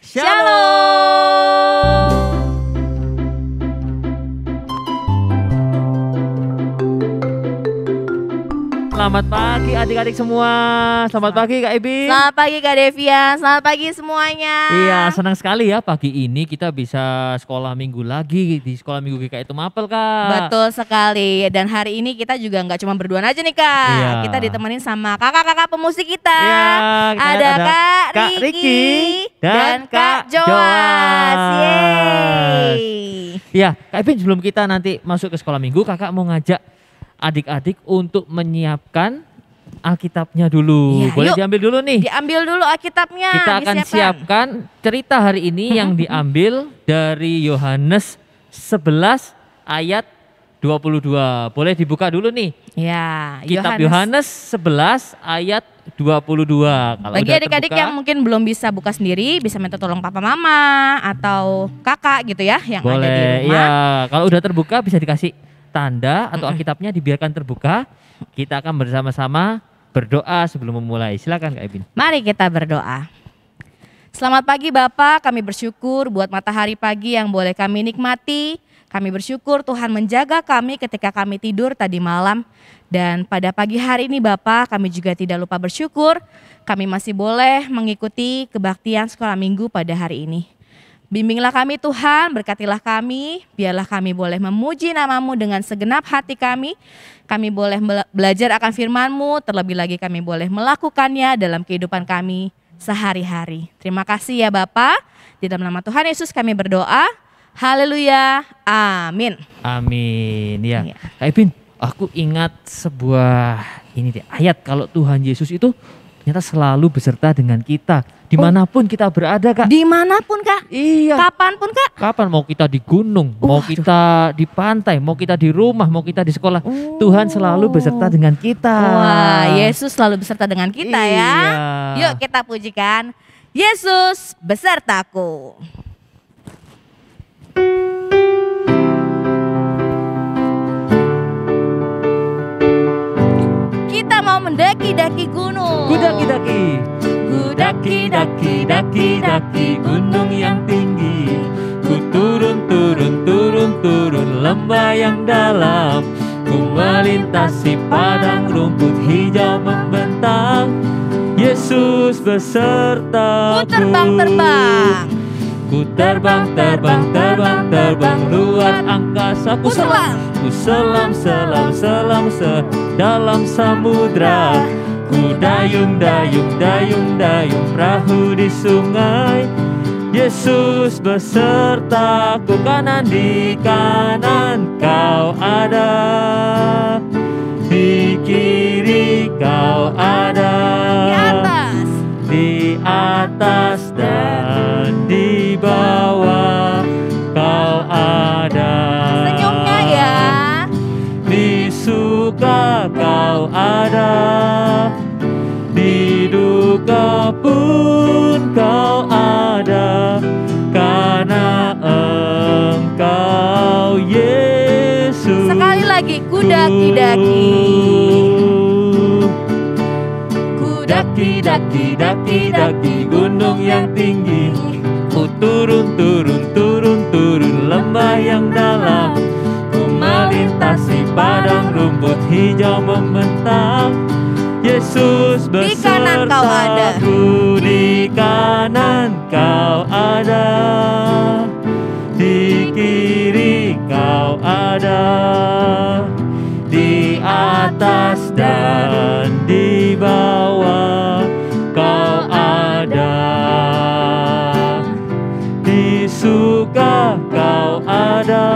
Shalom. Selamat pagi adik-adik semua. Selamat pagi Kak Ibi. Selamat pagi Kak Devian, selamat pagi semuanya. Iya, senang sekali ya pagi ini kita bisa sekolah minggu lagi di sekolah minggu GKI Tumapel, Kak. Betul sekali. Dan hari ini kita juga nggak cuma berdua aja nih Kak. Iya. Kita ditemenin sama kakak-kakak pemusik kita. Iya, kita ada Kak Riki Riki dan Kak Joas. Yeay. Iya, Kak Ibi sebelum kita nanti masuk ke sekolah minggu, kakak mau ngajak adik-adik untuk menyiapkan Alkitabnya dulu. Iya, Boleh yuk. diambil dulu nih. Diambil dulu Alkitabnya. Kita akan siapkan cerita hari ini yang diambil dari Yohanes 11 ayat 22. Boleh dibuka dulu nih. Ya, Kitab Yohanes 11 ayat 22. Kalau bagi udah adik-adik terbuka, yang mungkin belum bisa buka sendiri, bisa minta tolong papa mama atau kakak gitu ya yang ada di boleh. rumah. Iya, kalau udah terbuka bisa dikasih tanda atau Alkitabnya dibiarkan terbuka. Kita akan bersama-sama berdoa sebelum memulai. Silakan Kak Ibin. Mari kita berdoa. Selamat pagi Bapak, kami bersyukur buat matahari pagi yang boleh kami nikmati. Kami bersyukur Tuhan menjaga kami ketika kami tidur tadi malam. Dan pada pagi hari ini Bapak, kami juga tidak lupa bersyukur. Kami masih boleh mengikuti kebaktian sekolah minggu pada hari ini. Bimbinglah kami Tuhan, berkatilah kami, biarlah kami boleh memuji nama-Mu dengan segenap hati kami. Kami boleh belajar akan firman-Mu, terlebih lagi kami boleh melakukannya dalam kehidupan kami sehari-hari. Terima kasih ya Bapa, di dalam nama Tuhan Yesus kami berdoa. Haleluya, amin. Amin. Ya, Iya. Kak Ibin, aku ingat sebuah ayat kalau Tuhan Yesus itu ternyata selalu beserta dengan kita dimanapun kita berada, Kak. Dimanapun Kak, Iya. kapanpun Kak. Kapan mau kita di gunung, mau Waduh. kita di pantai, mau kita di rumah, mau kita di sekolah, Tuhan selalu beserta dengan kita. Wah, Yesus selalu beserta dengan kita ya. Iya. Yuk kita pujikan, Yesus besertaku. Kita mau mendaki-daki gunung. Kudaki-daki, kudaki-daki gunung yang tinggi. Ku turun lembah yang dalam. Ku melintasi padang rumput hijau membentang. Yesus besertaku. Ku terbang-terbang. Ku terbang luar angkasa. Ku selam. Ku selam dalam samudra. Ku dayung perahu di sungai. Yesus besertaku, kanan di kanan kau ada, di kiri kau ada, di atas dan di bawah kau ada. Senyumnya ya. Di suka kau ada, di duka pun kau ada, karena Engkau Yesus. Sekali lagi, kudaki-daki. Daki gunung yang tinggi. Ku turun lembah yang dalam. Ku melintasi padang rumput hijau membentang. Yesus Di kanan kau ada. besertaku, di kanan kau ada, di kiri kau ada, di atas dan di bawah kau ada, di suka kau ada,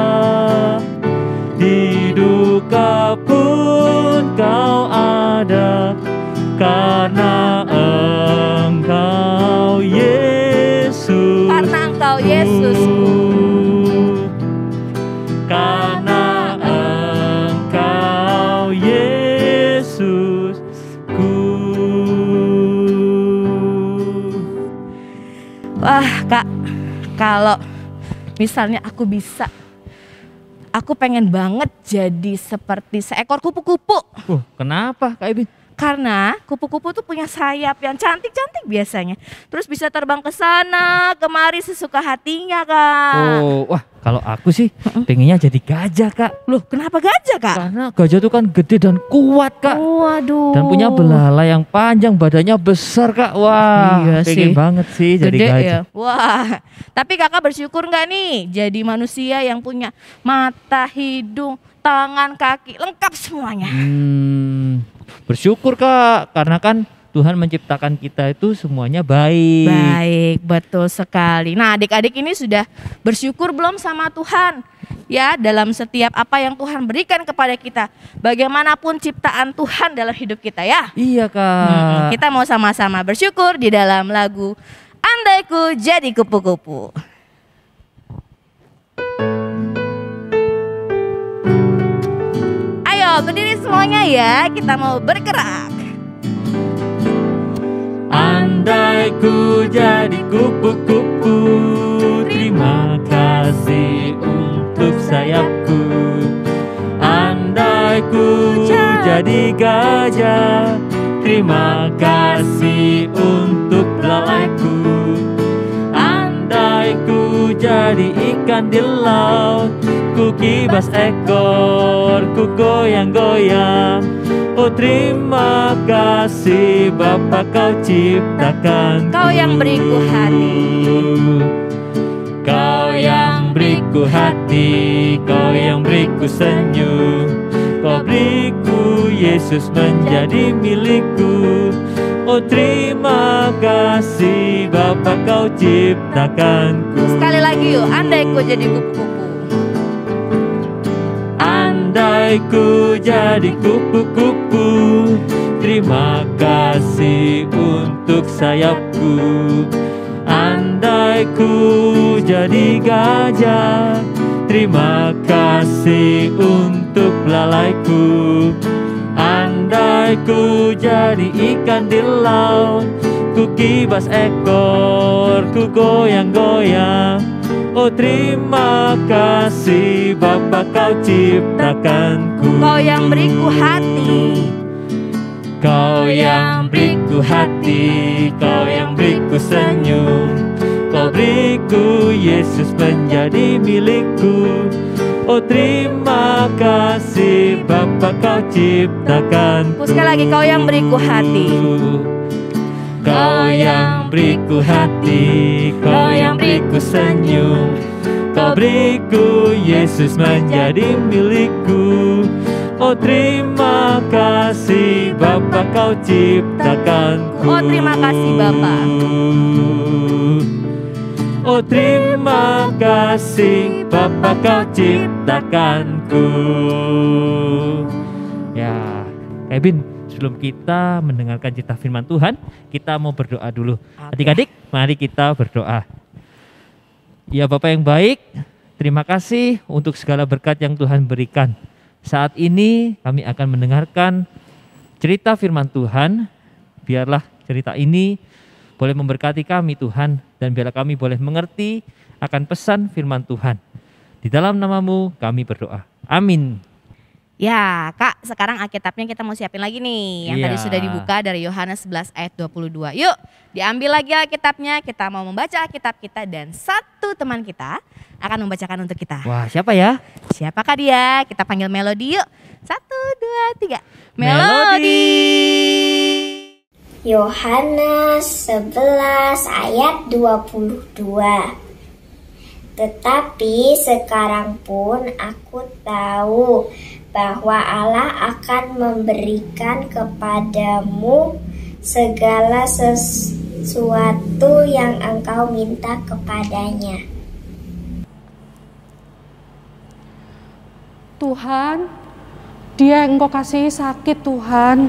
di duka pun kau ada, karena Engkau Yesus. Karena Engkau Yesusku. Karena Engkau Yesusku. Wah Kak, kalau misalnya aku bisa, aku pengen banget jadi seperti seekor kupu-kupu. Kenapa Kak Ibin? Karena kupu-kupu tuh punya sayap yang cantik-cantik biasanya. Terus bisa terbang ke sana, kemari sesuka hatinya, Kak. Oh, wah kalau aku sih pengennya jadi gajah, Kak. Loh, kenapa gajah, Kak? Karena gajah tuh kan gede dan kuat, Kak. Waduh. Dan punya belalai yang panjang, badannya besar, Kak. Wah, Iya pengen sih. banget sih jadi Gede gajah. ya. Wah, tapi kakak bersyukur nggak nih jadi manusia yang punya mata, hidung, tangan, kaki, lengkap semuanya. Bersyukur, Kak, karena kan Tuhan menciptakan kita itu semuanya baik. Baik, betul sekali. Nah, adik-adik ini sudah bersyukur belum sama Tuhan? Ya, dalam setiap apa yang Tuhan berikan kepada kita. Bagaimanapun ciptaan Tuhan dalam hidup kita ya. Iya, Kak. Kita mau sama-sama bersyukur di dalam lagu Andaiku Jadi Kupu-Kupu. Ayo berdiri semuanya ya, kita mau bergerak. Andai ku jadi kupu-kupu, terima kasih untuk sayapku. Andai ku jadi gajah, terima kasih untuk belalaiku. Andai ku jadi ikan di laut, ku kibas ekor, ku goyang-goyang. Oh terima kasih Bapa kau ciptakan. Kau yang beriku hati. Kau yang beriku hati, kau yang beriku senyum. Kau beriku Yesus menjadi milikku. Oh terima kasih Bapa kau ciptakanku. Sekali lagi yuk, andai ku jadi kupu-kupu. Andai ku jadi kupu-kupu, terima kasih untuk sayapku. Andai ku jadi gajah, terima kasih untuk belalaiku. Andai ku jadi ikan di laut, ku kibas ekor, ku goyang-goyang. Oh terima kasih Bapa kau ciptakanku. Kau yang beriku hati. Kau yang beriku hati, kau yang beriku senyum. Kau beriku Yesus menjadi milikku. Oh terima kasih Bapa kau ciptakanku. Sekali lagi, kau yang beriku hati. Kau yang beriku hati, kau yang beriku senyum. Kau beriku Yesus menjadi milikku. Oh terima kasih Bapa kau ciptakanku. Oh terima kasih Bapa. Oh terima kasih Bapa kau ciptakanku. Ya, Kevin, sebelum kita mendengarkan cerita firman Tuhan, kita mau berdoa dulu. Adik-adik, mari kita berdoa. Ya Bapak yang baik, terima kasih untuk segala berkat yang Tuhan berikan. Saat ini kami akan mendengarkan cerita firman Tuhan. Biarlah cerita ini boleh memberkati kami Tuhan, dan biarlah kami boleh mengerti akan pesan firman Tuhan. Di dalam nama-Mu kami berdoa. Amin. Ya Kak, sekarang Alkitabnya kita mau siapin lagi nih. Yang tadi Iya. sudah dibuka dari Yohanes 11 ayat 22. Yuk diambil lagi Alkitabnya, kita mau membaca Alkitab kita. Dan satu teman kita akan membacakan untuk kita. Wah, siapa ya? Siapakah dia? Kita panggil Melody yuk. 1, 2, 3. Melody. Yohanes 11 ayat 22. Tetapi sekarang pun aku tahu bahwa Allah akan memberikan kepadamu segala sesuatu yang engkau minta kepadanya. Tuhan, dia yang Engkau kasih sakit Tuhan.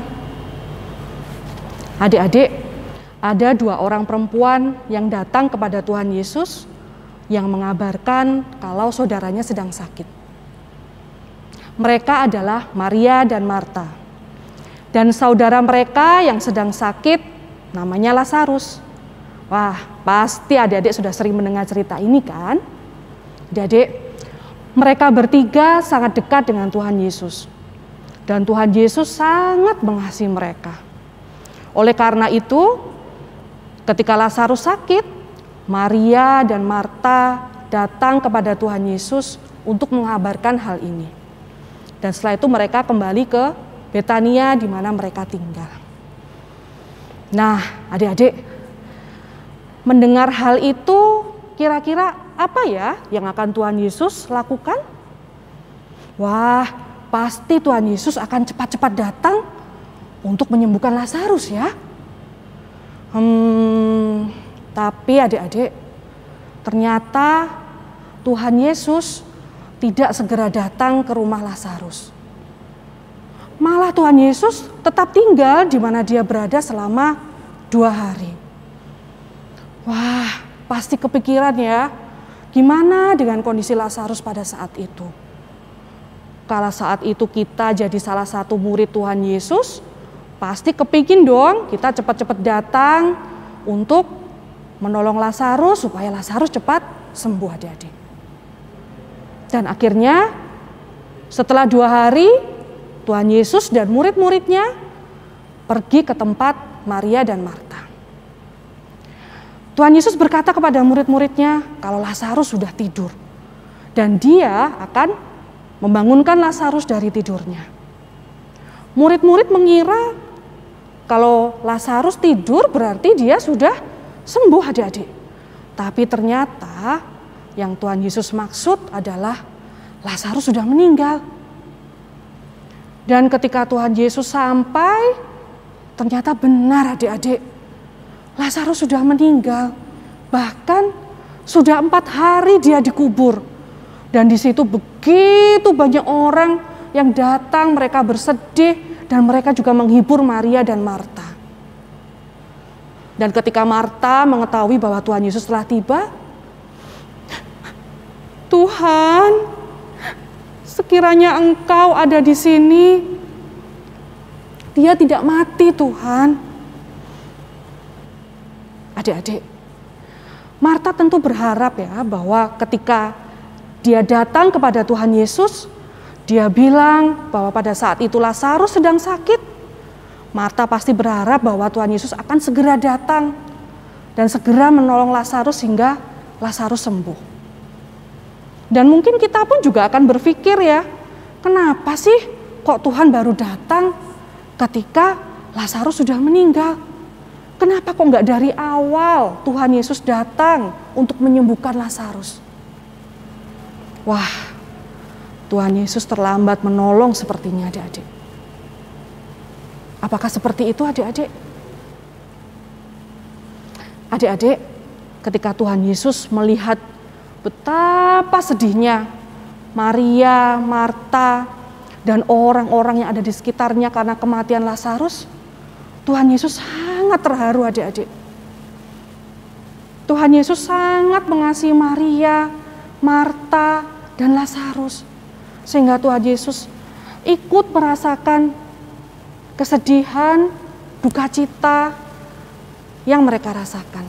Adik-adik, ada 2 orang perempuan yang datang kepada Tuhan Yesus yang mengabarkan kalau saudaranya sedang sakit. Mereka adalah Maria dan Marta. Dan saudara mereka yang sedang sakit namanya Lazarus. Wah, pasti adik-adik sudah sering mendengar cerita ini kan? Adik-adik, mereka bertiga sangat dekat dengan Tuhan Yesus. Dan Tuhan Yesus sangat mengasihi mereka. Oleh karena itu, ketika Lazarus sakit, Maria dan Marta datang kepada Tuhan Yesus untuk mengabarkan hal ini. Dan setelah itu mereka kembali ke Betania di mana mereka tinggal. Nah, adik-adik, mendengar hal itu kira-kira apa ya yang akan Tuhan Yesus lakukan? Wah, pasti Tuhan Yesus akan cepat-cepat datang untuk menyembuhkan Lazarus ya. Tapi adik-adik, ternyata Tuhan Yesus tidak segera datang ke rumah Lazarus. Malah Tuhan Yesus tetap tinggal di mana dia berada selama 2 hari. Wah, pasti kepikiran ya, gimana dengan kondisi Lazarus pada saat itu? Kalau saat itu kita jadi salah satu murid Tuhan Yesus, pasti kepingin dong kita cepat-cepat datang untuk menolong Lazarus supaya Lazarus cepat sembuh adik-adik. Dan akhirnya setelah 2 hari, Tuhan Yesus dan murid-muridnya pergi ke tempat Maria dan Marta. Tuhan Yesus berkata kepada murid-muridnya kalau Lazarus sudah tidur dan dia akan membangunkan Lazarus dari tidurnya. Murid-murid mengira kalau Lazarus tidur berarti dia sudah sembuh adik-adik. Tapi ternyata yang Tuhan Yesus maksud adalah Lazarus sudah meninggal. Dan ketika Tuhan Yesus sampai, ternyata benar adik-adik, Lazarus sudah meninggal. Bahkan sudah 4 hari dia dikubur. Dan di situ begitu banyak orang yang datang, mereka bersedih dan mereka juga menghibur Maria dan Marta. Dan ketika Marta mengetahui bahwa Tuhan Yesus telah tiba, Tuhan, sekiranya Engkau ada di sini, dia tidak mati Tuhan. Adik-adik, Marta tentu berharap ya bahwa ketika dia datang kepada Tuhan Yesus, dia bilang bahwa pada saat itu Lazarus sedang sakit. Marta pasti berharap bahwa Tuhan Yesus akan segera datang dan segera menolong Lazarus hingga Lazarus sembuh. Dan mungkin kita pun juga akan berpikir ya, kenapa sih kok Tuhan baru datang ketika Lazarus sudah meninggal? Kenapa kok nggak dari awal Tuhan Yesus datang untuk menyembuhkan Lazarus? Wah, Tuhan Yesus terlambat menolong sepertinya adik-adik. Apakah seperti itu adik-adik? Adik-adik, ketika Tuhan Yesus melihat betapa sedihnya Maria, Marta, dan orang-orang yang ada di sekitarnya karena kematian Lazarus, Tuhan Yesus sangat terharu adik-adik. Tuhan Yesus sangat mengasihi Maria, Marta, dan Lazarus. Sehingga Tuhan Yesus ikut merasakan kesedihan, duka cita yang mereka rasakan.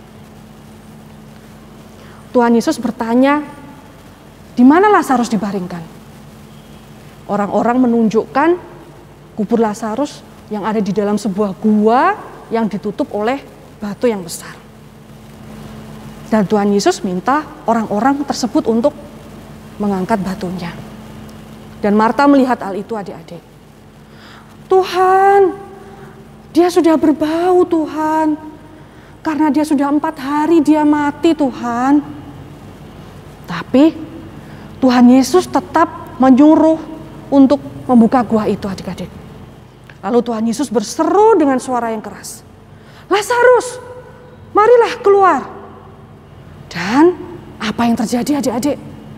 Tuhan Yesus bertanya, di mana Lazarus dibaringkan? Orang-orang menunjukkan kubur Lazarus yang ada di dalam sebuah gua yang ditutup oleh batu yang besar. Dan Tuhan Yesus minta orang-orang tersebut untuk mengangkat batunya. Dan Marta melihat hal itu adik-adik. Tuhan, dia sudah berbau Tuhan. Karena dia sudah 4 hari dia mati Tuhan. Tapi Tuhan Yesus tetap menyuruh untuk membuka gua itu adik-adik. Lalu Tuhan Yesus berseru dengan suara yang keras. Lazarus, marilah keluar. Dan apa yang terjadi adik-adik?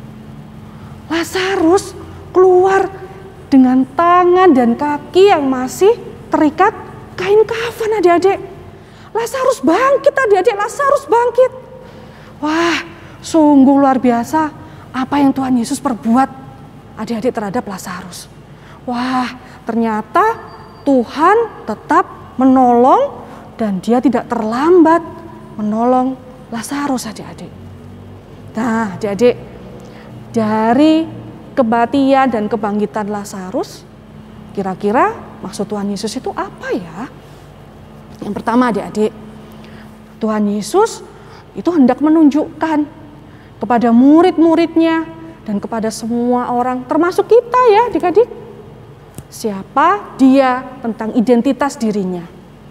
Lazarus keluar dengan tangan dan kaki yang masih terikat kain kafan adik-adik. Lazarus bangkit adik-adik, Lazarus bangkit. Wah, sungguh luar biasa apa yang Tuhan Yesus perbuat adik-adik terhadap Lazarus. Wah, ternyata Tuhan tetap menolong dan dia tidak terlambat menolong Lazarus adik-adik. Nah adik-adik, dari kematian dan kebangkitan Lazarus, Kira-kira maksud Tuhan Yesus itu apa ya? Yang pertama adik-adik, Tuhan Yesus itu hendak menunjukkan kepada murid-muridnya dan kepada semua orang, termasuk kita ya adik-adik, siapa dia, tentang identitas dirinya.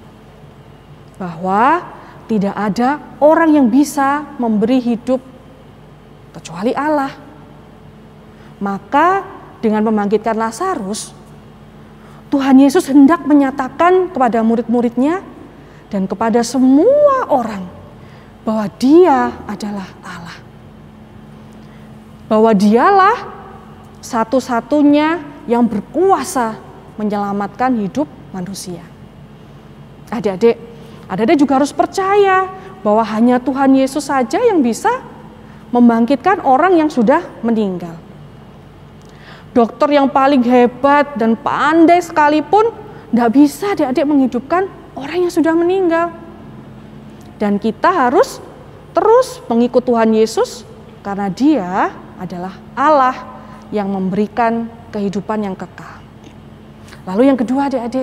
Bahwa tidak ada orang yang bisa memberi hidup kecuali Allah. Maka dengan membangkitkan Lazarus, Tuhan Yesus hendak menyatakan kepada murid-muridnya dan kepada semua orang bahwa Dia adalah Allah. Bahwa Dialah satu-satunya yang berkuasa menyelamatkan hidup manusia. Adik-adik juga harus percaya bahwa hanya Tuhan Yesus saja yang bisa membangkitkan orang yang sudah meninggal. Dokter yang paling hebat dan pandai sekalipun tidak bisa adik-adik menghidupkan orang yang sudah meninggal. Dan kita harus terus mengikut Tuhan Yesus karena Dia adalah Allah yang memberikan kehidupan yang kekal. Lalu yang kedua adik-adik,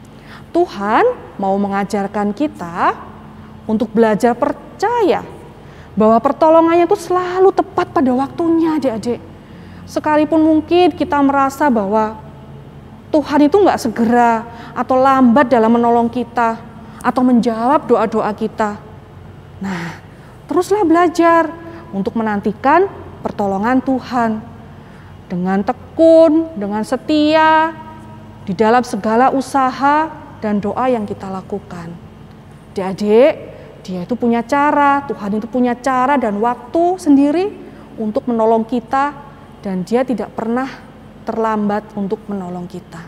Tuhan mau mengajarkan kita untuk belajar percaya bahwa pertolongannya itu selalu tepat pada waktunya adik-adik. Sekalipun mungkin kita merasa bahwa Tuhan itu nggak segera atau lambat dalam menolong kita atau menjawab doa-doa kita. Nah, teruslah belajar untuk menantikan pertolongan Tuhan dengan tekun, dengan setia di dalam segala usaha dan doa yang kita lakukan. Adik-adik, Dia itu punya cara, Tuhan itu punya cara dan waktu sendiri untuk menolong kita. Dan Dia tidak pernah terlambat untuk menolong kita.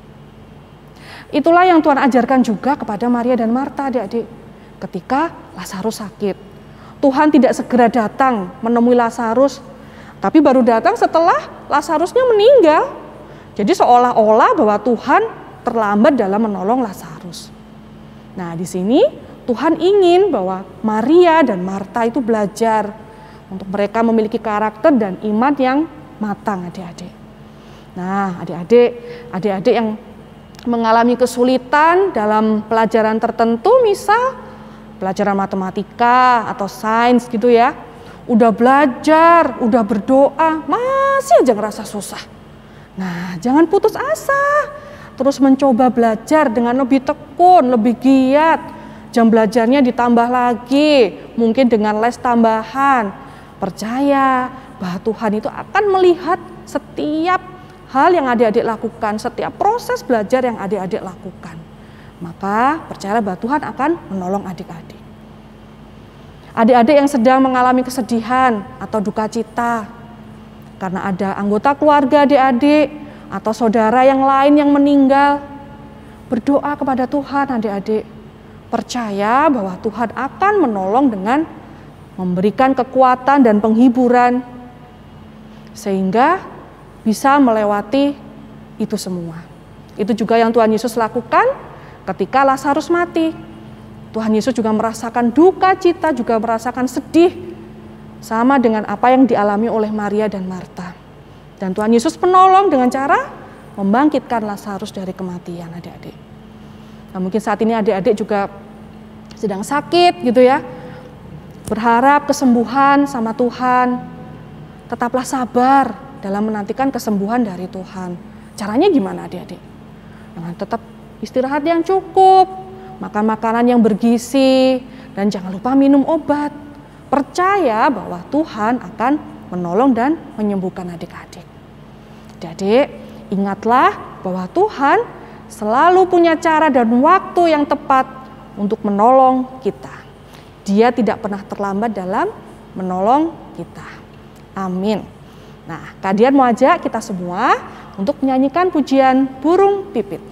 Itulah yang Tuhan ajarkan juga kepada Maria dan Marta adik-adik. Ketika Lazarus sakit, Tuhan tidak segera datang menemui Lazarus, tapi baru datang setelah Lazarusnya meninggal. Jadi seolah-olah bahwa Tuhan terlambat dalam menolong Lazarus. Nah, di sini Tuhan ingin bahwa Maria dan Marta itu belajar untuk mereka memiliki karakter dan iman yang matang adik-adik. Nah, adik-adik yang mengalami kesulitan dalam pelajaran tertentu, misal pelajaran matematika atau sains gitu ya, udah belajar, udah berdoa, masih aja ngerasa susah. Nah, jangan putus asa, terus mencoba belajar dengan lebih tekun, lebih giat. Jam belajarnya ditambah lagi, mungkin dengan les tambahan. Percaya bahwa Tuhan itu akan melihat setiap hal yang adik-adik lakukan, setiap proses belajar yang adik-adik lakukan. Maka percaya bahwa Tuhan akan menolong adik-adik. Adik-adik yang sedang mengalami kesedihan atau duka cita karena ada anggota keluarga adik-adik atau saudara yang lain yang meninggal, berdoa kepada Tuhan adik-adik. Percaya bahwa Tuhan akan menolong dengan memberikan kekuatan dan penghiburan sehingga bisa melewati itu semua. Itu juga yang Tuhan Yesus lakukan ketika Lazarus mati. Tuhan Yesus juga merasakan duka cita, juga merasakan sedih sama dengan apa yang dialami oleh Maria dan Marta. Dan Tuhan Yesus menolong dengan cara membangkitkan Lazarus dari kematian adik-adik. Nah, mungkin saat ini adik-adik juga sedang sakit gitu ya. Berharap kesembuhan sama Tuhan, tetaplah sabar dalam menantikan kesembuhan dari Tuhan. Caranya gimana adik-adik? Dengan tetap istirahat yang cukup, makan makanan yang bergizi, dan jangan lupa minum obat. Percaya bahwa Tuhan akan menolong dan menyembuhkan adik-adik. Adik-adik, ingatlah bahwa Tuhan selalu punya cara dan waktu yang tepat untuk menolong kita. Dia tidak pernah terlambat dalam menolong kita. Amin. Nah, Kak Dian mau ajak kita semua untuk menyanyikan pujian Burung Pipit.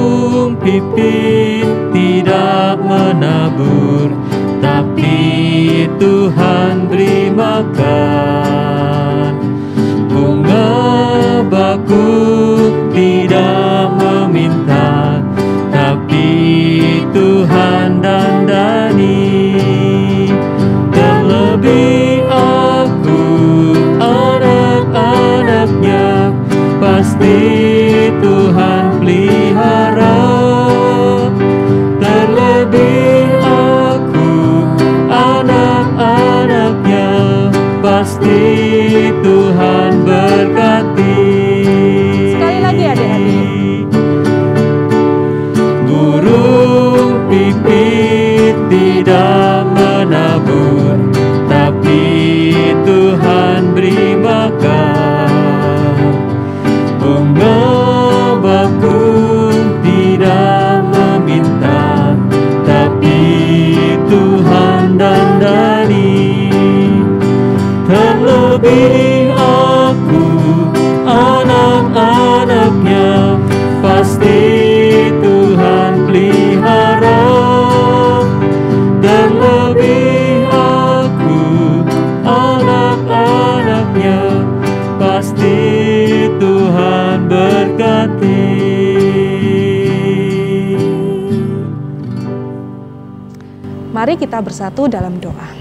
Pipit tidak menabur, tapi Tuhan beri makan. Bunga bakung tidak meminta, tapi Tuhan dandani. Terlebih aku, anak-anaknya, pasti Tuhan pelihara. Terlebih aku, anak-anaknya, pasti Tuhan berkati. Sekali lagi adik-adik. Burung pipit tidak menabur, tapi Tuhan beri makan. Bunga bakung tidak meminta, tapi Tuhan dandani. Terlebih aku, anak-anaknya, pasti Tuhan pelihara. Terlebih aku, anak-anaknya, pasti Tuhan berkati. Mari kita bersatu dalam doa.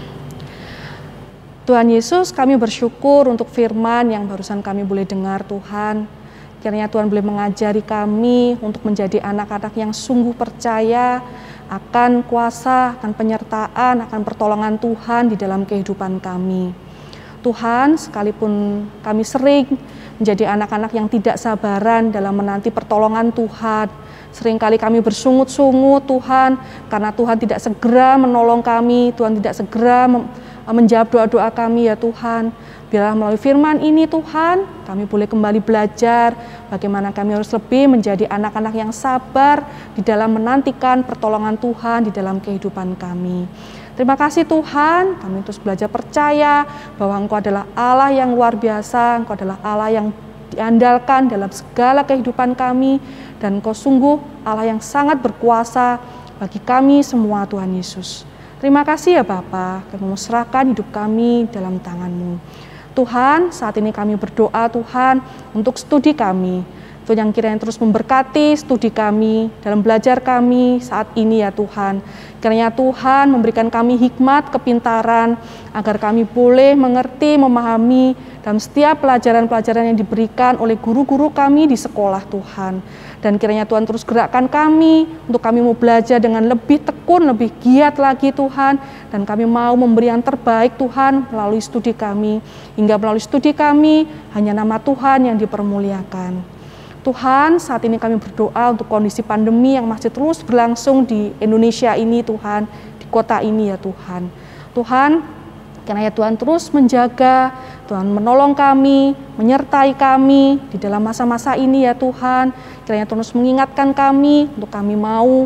Tuhan Yesus, kami bersyukur untuk firman yang barusan kami boleh dengar Tuhan. Kiranya Tuhan boleh mengajari kami untuk menjadi anak-anak yang sungguh percaya akan kuasa, akan penyertaan, akan pertolongan Tuhan di dalam kehidupan kami. Tuhan, sekalipun kami sering menjadi anak-anak yang tidak sabaran dalam menanti pertolongan Tuhan, seringkali kami bersungut-sungut Tuhan, karena Tuhan tidak segera menolong kami, Tuhan tidak segera menjawab doa-doa kami ya Tuhan. Biarlah melalui firman ini Tuhan, kami boleh kembali belajar bagaimana kami harus lebih menjadi anak-anak yang sabar di dalam menantikan pertolongan Tuhan di dalam kehidupan kami. Terima kasih Tuhan, kami terus belajar percaya bahwa Engkau adalah Allah yang luar biasa, Engkau adalah Allah yang diandalkan dalam segala kehidupan kami, dan Engkau sungguh Allah yang sangat berkuasa bagi kami semua Tuhan Yesus. Terima kasih ya Bapa, kami mau serahkan hidup kami dalam tangan-Mu. Tuhan, saat ini kami berdoa Tuhan untuk studi kami. Tuhan yang kiranya terus memberkati studi kami, dalam belajar kami saat ini ya Tuhan. Kiranya Tuhan memberikan kami hikmat, kepintaran, agar kami boleh mengerti, memahami dalam setiap pelajaran-pelajaran yang diberikan oleh guru-guru kami di sekolah Tuhan. Dan kiranya Tuhan terus gerakkan kami, untuk kami mau belajar dengan lebih tekun, lebih giat lagi Tuhan. Dan kami mau memberi yang terbaik Tuhan melalui studi kami. Hingga melalui studi kami, hanya nama Tuhan yang dipermuliakan. Tuhan, saat ini kami berdoa untuk kondisi pandemi yang masih terus berlangsung di Indonesia ini Tuhan, di kota ini ya Tuhan. Tuhan, kiranya Tuhan terus menjaga, Tuhan menolong kami, menyertai kami di dalam masa-masa ini ya Tuhan. Kiranya terus mengingatkan kami untuk kami mau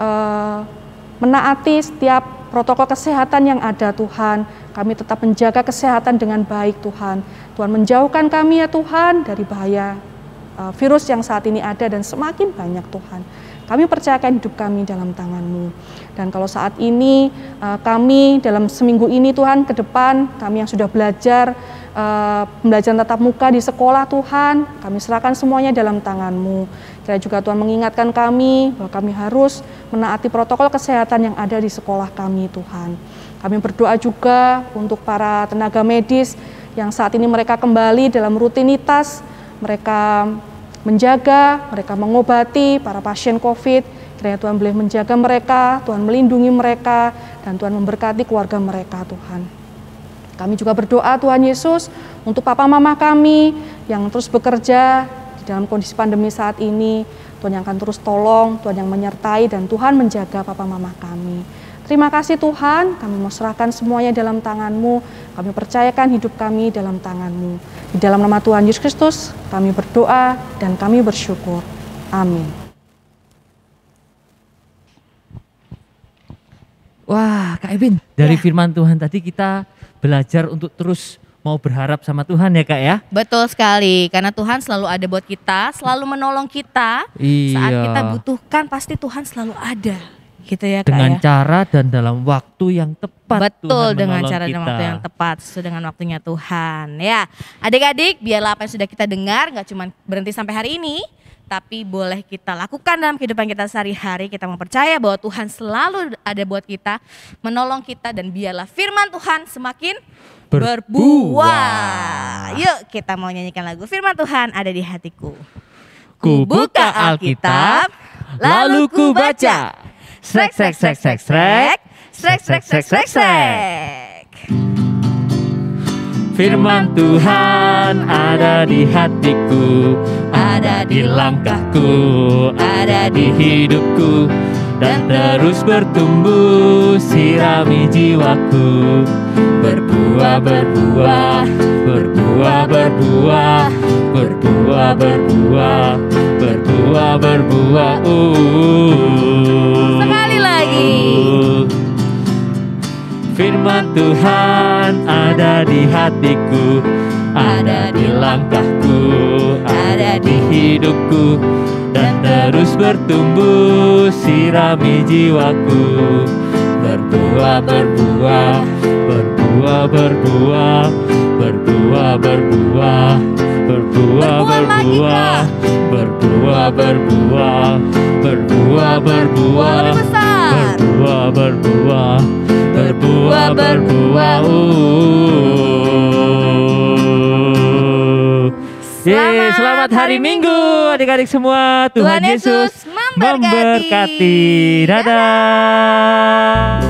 menaati setiap protokol kesehatan yang ada Tuhan. Kami tetap menjaga kesehatan dengan baik Tuhan. Tuhan menjauhkan kami ya Tuhan dari bahaya virus yang saat ini ada dan semakin banyak Tuhan. Kami percayakan hidup kami dalam tangan-Mu. Dan kalau saat ini kami dalam seminggu ini Tuhan, ke depan kami yang sudah belajar pembelajaran tatap muka di sekolah Tuhan, kami serahkan semuanya dalam tangan-Mu. Kiranya juga Tuhan mengingatkan kami bahwa kami harus menaati protokol kesehatan yang ada di sekolah kami Tuhan. Kami berdoa juga untuk para tenaga medis yang saat ini mereka kembali dalam rutinitas, mereka menjaga, mereka mengobati para pasien COVID. Kiranya Tuhan boleh menjaga mereka, Tuhan melindungi mereka, dan Tuhan memberkati keluarga mereka Tuhan. Kami juga berdoa Tuhan Yesus untuk papa mama kami yang terus bekerja di dalam kondisi pandemi saat ini. Tuhan yang akan terus tolong, Tuhan yang menyertai, dan Tuhan menjaga papa mama kami. Terima kasih Tuhan, kami mau serahkan semuanya dalam tangan-Mu, kami percayakan hidup kami dalam tangan-Mu. Di dalam nama Tuhan Yesus Kristus, kami berdoa dan kami bersyukur. Amin. Wah, Kak Ebin, dari firman Tuhan tadi kita belajar untuk terus mau berharap sama Tuhan ya Kak ya? Betul sekali, karena Tuhan selalu ada buat kita, selalu menolong kita. Iya. Saat kita butuhkan pasti Tuhan selalu ada. Gitu ya Kak dengan ya. cara dan dalam waktu yang tepat. Betul, Tuhan dengan menolong cara dan kita. waktu yang tepat, sesuai dengan waktunya Tuhan. Ya, adik-adik, biarlah apa yang sudah kita dengar nggak cuma berhenti sampai hari ini, tapi boleh kita lakukan dalam kehidupan kita sehari-hari. Kita mempercaya bahwa Tuhan selalu ada buat kita, menolong kita, dan biarlah firman Tuhan semakin berbuah. Yuk kita mau nyanyikan lagu Firman Tuhan Ada di Hatiku. Ku buka Alkitab, lalu ku baca. Srek, srek, srek, srek, srek. Srek, srek, srek, srek, srek. Firman Tuhan ada di hatiku, ada di langkahku, ada di hidupku, dan terus bertumbuh sirami jiwaku. Berbuah, berbuah, berbuah, berbuah, berbuah, berbuah, berbuah, berbuah. Sekali lagi. Firman Tuhan ada di hatiku, ada di langkahku, ada di hidupku, dan terus bertumbuh sirami jiwaku. Berbuah, berbuah, berbuah, berbuah, berbuah, berbuah, berbuah, berbuah, berbuah, berbuah, berbuah, berbuah, Lebih besar. berbuah, berbuah, berbuah, berbuah. Selamat hari Minggu adik-adik semua. Tuhan Yesus memberkati. Dadah.